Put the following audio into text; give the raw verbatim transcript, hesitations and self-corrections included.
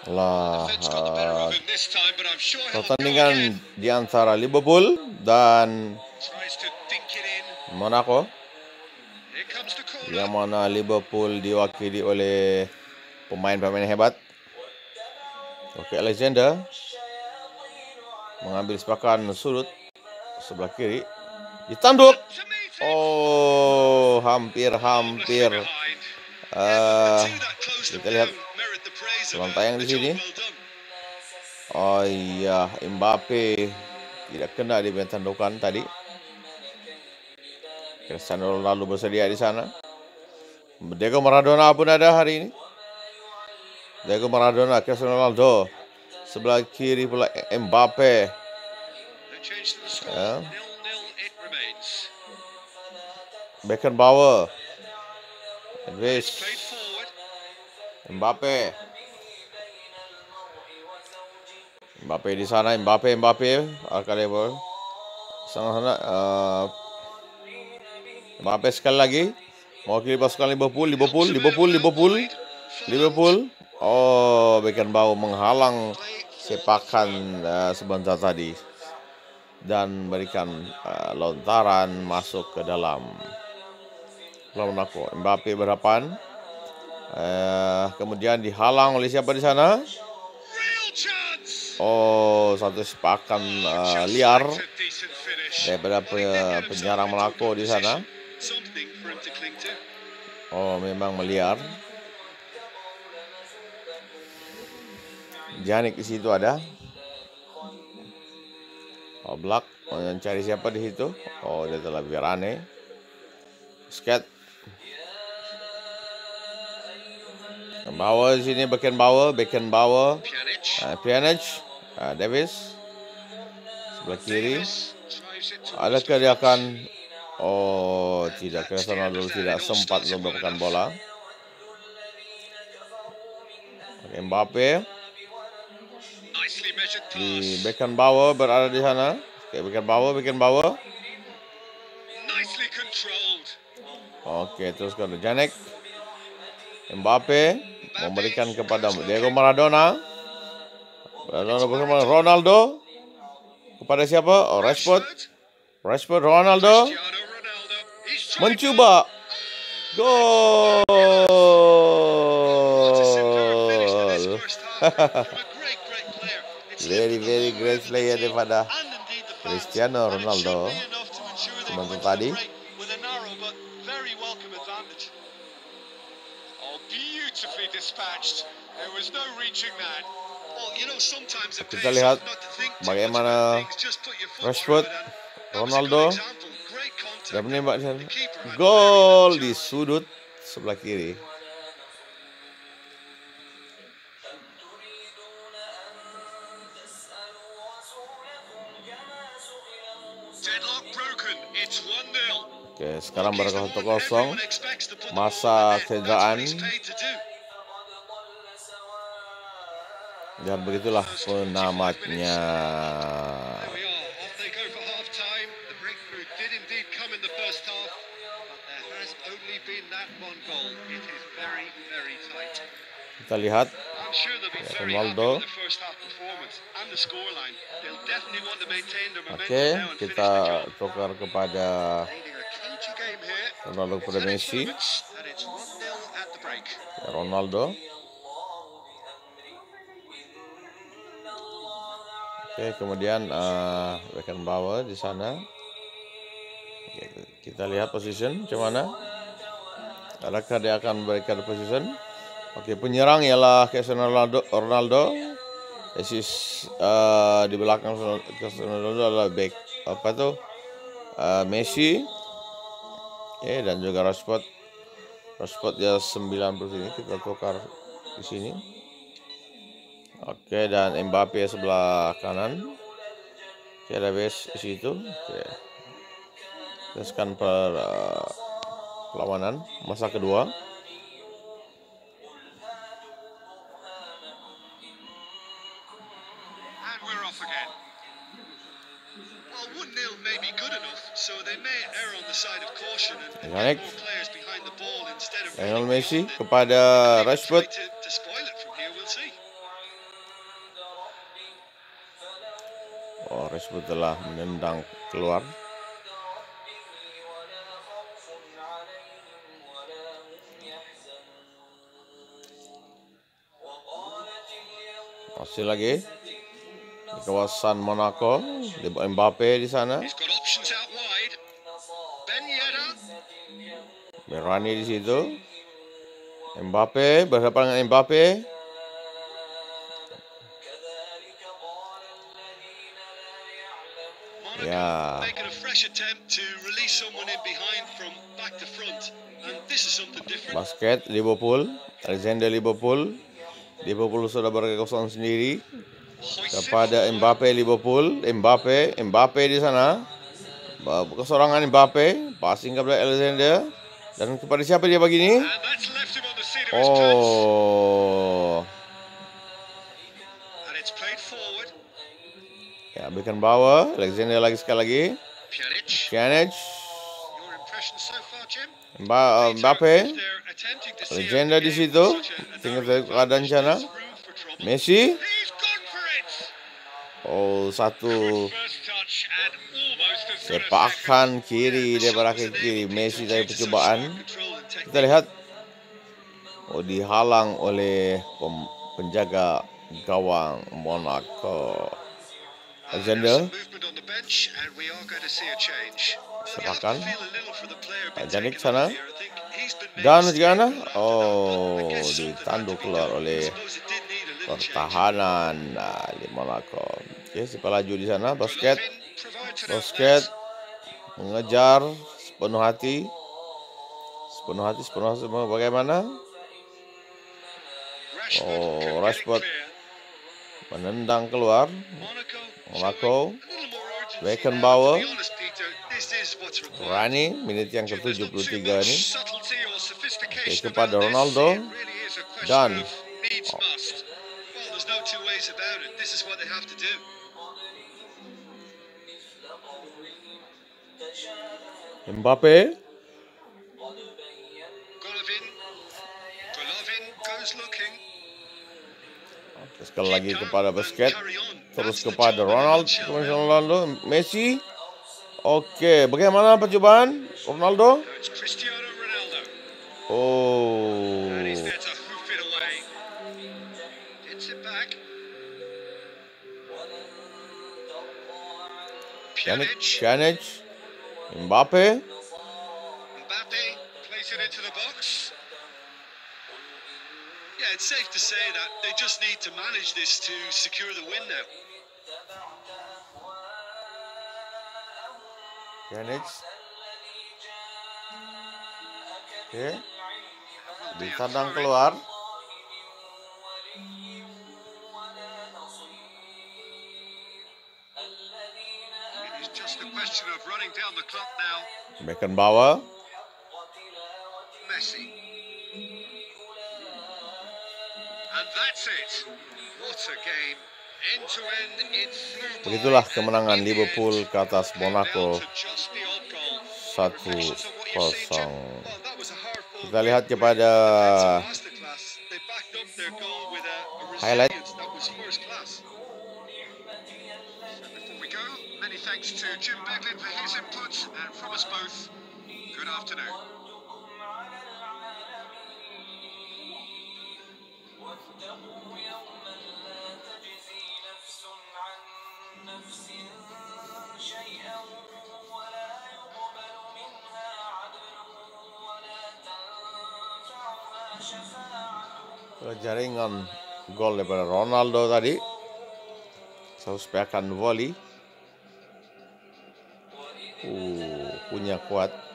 lah uh, pertandingan di antara Liverpool dan Monaco, yang mana Liverpool diwakili oleh pemain-pemain hebat. Oke, Alexander mengambil sepakan sudut sebelah kiri, ditanduk. Oh, hampir-hampir. Uh, kita lihat dalam tayang di sini. Oh iya, Mbappe tidak kena di tandukan tadi. Cristiano Ronaldo bersedia di sana. Diego Maradona pun ada hari ini. Diego Maradona, Cristiano Ronaldo. Sebelah kiri pula Mbappe. Ya. Beckenbauer. Edwis. Mbappe. Mbappe di sana, Mbappe, Mbappe. Alkalebo. Sana-sana. Uh, Mbappe sekali lagi. Mau kiri pasukan Liverpool, Liverpool, Liverpool, Liverpool, Liverpool. Oh, Beckenbauer menghalang sepakan uh, sebentar tadi dan berikan uh, lontaran masuk ke dalam Monaco. Mbappe berhadapan. Uh, kemudian dihalang oleh siapa di sana? Oh, satu sepakan uh, liar daripada penyerang Monaco di sana. Oh, memang meliar. Janik di situ ada. Oh, Black yang cari siapa di situ? Oh, dia telah Verane. Sket. Bauer di sini, Beckenbauer, Beckenbauer, uh, Pjanic, uh, Davis sebelah kiri. Adakah dia akan? Oh, tidak. Cristiano Ronaldo tidak sempat mendapatkan bola. Mbappe. Di Beckenbauer berada di sana. Oke, Beckenbauer, Beckenbauer. Oke, terus ke Janek. Mbappe memberikan kepada Diego Maradona. Maradona bersama Ronaldo. Kepada siapa? Oh, Rashford. Rashford, Ronaldo. Mencuba. Gol. Very, very great player daripada Cristiano Ronaldo. Sebentar tadi. Kita lihat bagaimana Rashford, Ronaldo dan menembak gol di sudut sebelah kiri. Oke, sekarang berada satu kosong. Masa cederaan. Dan begitulah penamatnya. Kita lihat ya, Ronaldo. Oke, kita tukar kepada Ronaldo kepada Messi. Ya, Ronaldo. Oke, kemudian uh, Beckenbauer di sana. Oke, kita lihat position macam mana. Adakah dia akan memberikan position? Oke, penyerang ialah Cristiano Ronaldo. Ronaldo. Asis uh, di belakang Cristiano Ronaldo adalah back apa tuh? Uh, Messi. Oke, dan juga Rashford. Rashford ya sembilan puluh sini, kita tukar di sini. Oke, dan Mbappe sebelah kanan. Oke, Davis di situ. Oke. Teruskan per uh, perlawanan masa kedua. Janek. Lionel Messi kepada Rashford. Oh, Rashford telah menendang keluar. Masih lagi di kawasan Monaco, di Mbappe di sana. Berani di situ. Mbappe berhadapan dengan Mbappe. Ya. Basket Liverpool, Alexander Liverpool. Liverpool sudah berkekuasaan sendiri kepada Mbappe Liverpool. Mbappe, Mbappe di sana. Kesorangan Mbappe, passing kepada Alexander. Dan kepada siapa dia begini? Oh. Ya, Beckenbauer, Alexander lagi sekali lagi. Pjanic. Mbappe. Alexander di situ. Tinggal keadaan sana. Messi. Oh, satu sepakan kiri daripada kaki kiri Messi dari percobaan. Kita lihat. Oh, dihalang oleh penjaga gawang Monaco. Alexander. Sepakan. Janik sana. Dan juga oh, ditanduk keluar oleh pertahanan nah, di Monaco. Oke, si pelaju di sana. Basket. Basket. Mengejar sepenuh hati. Sepenuh hati, sepenuh hati. Bagaimana? Oh, Rashford menendang keluar. Monaco. Beckenbauer. Rani, menit yang ke tujuh puluh tiga ini. Oke, kepada Ronaldo. Dan oh. Mbappe. Sekali lagi kepada Basket. Terus kepada Ronaldo. Ronaldo. Messi. Oke, bagaimana percobaan Ronaldo? Oh. Pjanic, Pjanic, Mbappe. Yeah, it's safe to say that they just need to manage this to secure the win now. Pjanic. Oke. Ditendang keluar. Beckenbauer. Messi. And that's it. What a game. End to end in through. Begitulah kemenangan Liverpool ke atas Monaco satu kosong. Kita lihat kepada highlight. Many thanks to Jim Beglin for his input, and from us both, good afternoon. Jaringan gol daripada Ronaldo tadi. Saya usahakan volley. Uh, punya kuat.